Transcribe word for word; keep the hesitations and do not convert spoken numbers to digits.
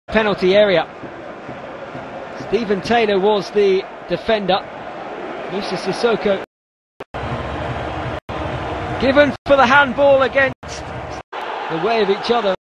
penalty area. Stephen Taylor was the defender. Musa Sissoko given for the handball against the way of each other.